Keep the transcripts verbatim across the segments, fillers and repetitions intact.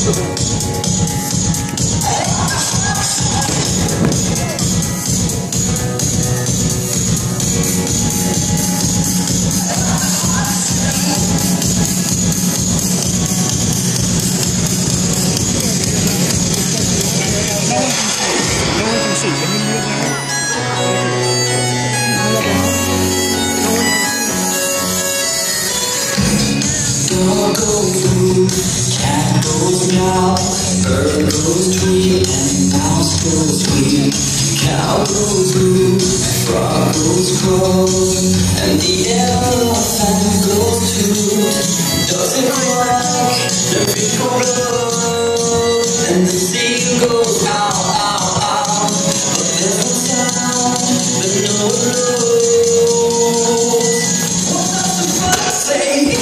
Dog goes moo, cat goes meow, bird goes tweet, and mouse goes squeak. Cow goes moo, frog goes croak, and the elephant goes toot. Does it quack? The fish go blow, and the sea goes ow, ow, ow. But there's no sound, but no one knows. What does the fox say?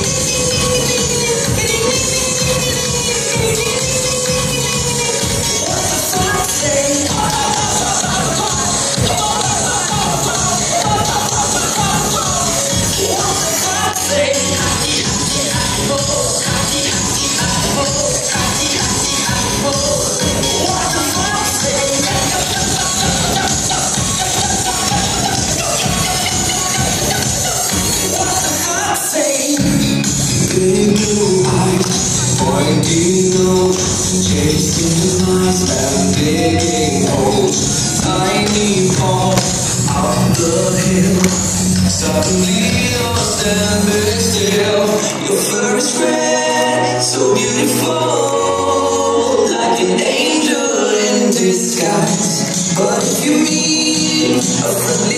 Big blue eyes, pointing nose, chasing mice and digging holes. Tiny paw up the hill, suddenly you're standing still. Your fur is red, so beautiful, like an angel in disguise. But if you meet a friendly